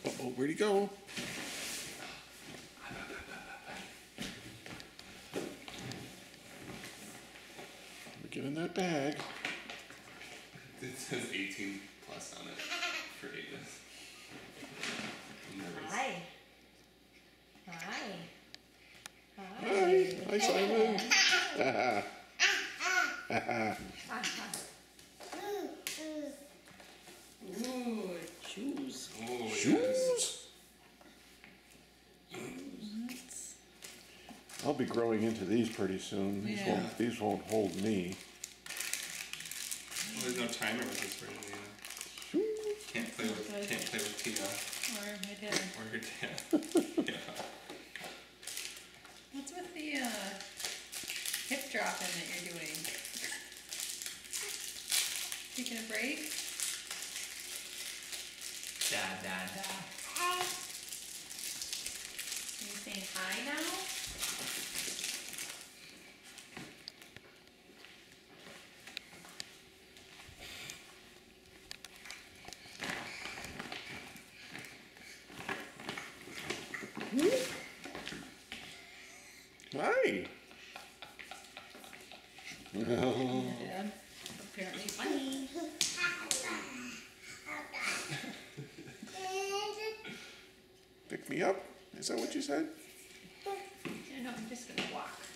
Uh-oh, where'd he go? Get in that bag. It says 18 plus on it for ages. Hi. Hi. Hi. Hi, Simon. Ooh, shoes. Oh, Shoes? Yes. I'll be growing into these pretty soon. Yeah. These won't hold me. Well, there's no timer with this version, Can't play with Tina. Or my dad. Or your dad. Yeah. What's with the hip dropping that you're doing? Taking a break? Dad. Are you saying hi now? Hi. Dad. Apparently funny. Pick me up? Is that what you said? Yeah, no, I'm just gonna walk.